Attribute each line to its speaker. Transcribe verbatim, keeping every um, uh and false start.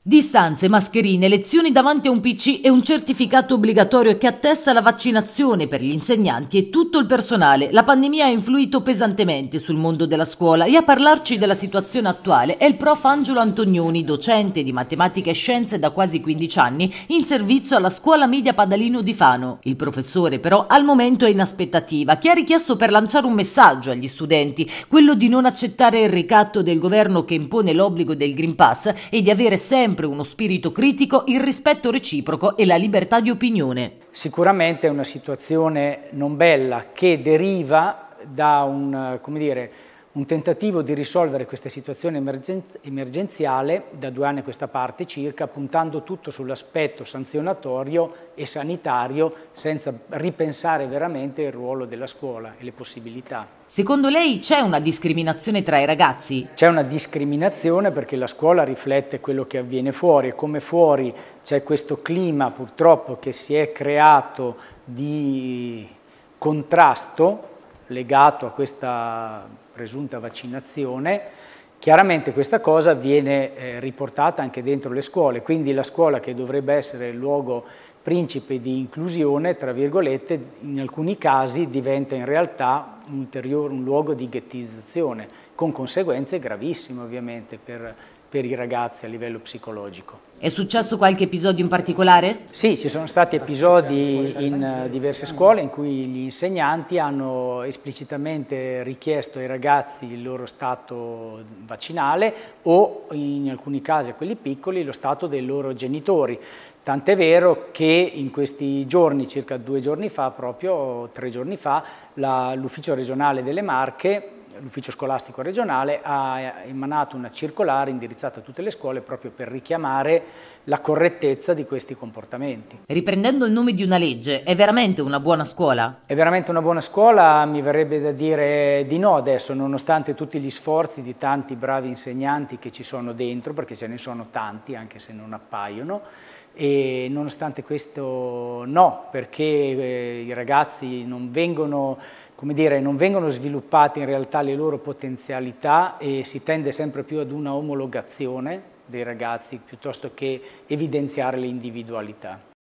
Speaker 1: Distanze, mascherine, lezioni davanti a un P C e un certificato obbligatorio che attesta la vaccinazione per gli insegnanti e tutto il personale. La pandemia ha influito pesantemente sul mondo della scuola e a parlarci della situazione attuale è il prof Angelo Antonioni, docente di matematica e scienze da quasi quindici anni, in servizio alla scuola media Padalino di Fano. Il professore però al momento è in aspettativa, che ha richiesto per lanciare un messaggio agli studenti, quello di non accettare il ricatto del governo che impone l'obbligo del Green Pass e di avere sempre uno spirito critico, il rispetto reciproco e la libertà di opinione.
Speaker 2: Sicuramente è una situazione non bella che deriva da un, come dire, un tentativo di risolvere questa situazione emergenziale da due anni a questa parte circa, puntando tutto sull'aspetto sanzionatorio e sanitario senza ripensare veramente il ruolo della scuola e le possibilità.
Speaker 1: Secondo lei c'è una discriminazione tra i ragazzi?
Speaker 2: C'è una discriminazione perché la scuola riflette quello che avviene fuori e come fuori c'è questo clima purtroppo che si è creato di contrasto legato a questa presunta vaccinazione. Chiaramente questa cosa viene eh, riportata anche dentro le scuole, quindi la scuola, che dovrebbe essere il luogo principe di inclusione, tra virgolette, in alcuni casi diventa in realtà un ulteriore un luogo di ghettizzazione, con conseguenze gravissime ovviamente per, per i ragazzi a livello psicologico.
Speaker 1: È successo qualche episodio in particolare?
Speaker 2: Sì, ci sono stati episodi in diverse scuole in cui gli insegnanti hanno esplicitamente richiesto ai ragazzi il loro stato vaccinale o in alcuni casi a quelli piccoli lo stato dei loro genitori. Tant'è vero che in questi giorni, circa due giorni fa, proprio tre giorni fa, l'ufficio regionale delle Marche, l'ufficio scolastico regionale, ha emanato una circolare indirizzata a tutte le scuole proprio per richiamare la correttezza di questi comportamenti.
Speaker 1: Riprendendo il nome di una legge, è veramente una buona scuola?
Speaker 2: È veramente una buona scuola? Mi verrebbe da dire di no adesso, nonostante tutti gli sforzi di tanti bravi insegnanti che ci sono dentro, perché ce ne sono tanti, anche se non appaiono. E nonostante questo no, perché eh, i ragazzi non vengono, come dire, non vengono sviluppate in realtà le loro potenzialità e si tende sempre più ad una omologazione dei ragazzi piuttosto che evidenziare le individualità.